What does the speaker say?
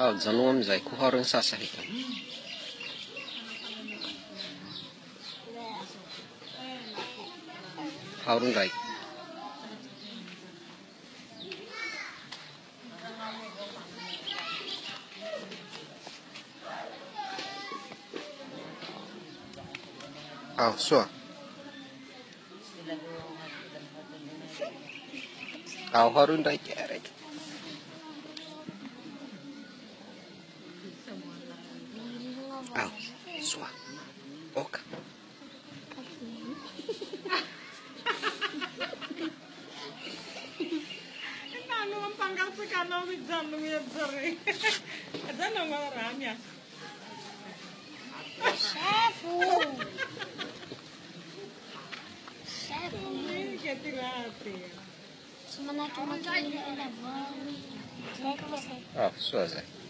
Janu amizay kuharang sasahitan. Harun right. Sure. Harun right. Sure. Okay. Ang panggal sa kanaw with John Lemur sorry. Adan ang marami. Chefu. Che tirate. Semana que makin ina bani. Sure.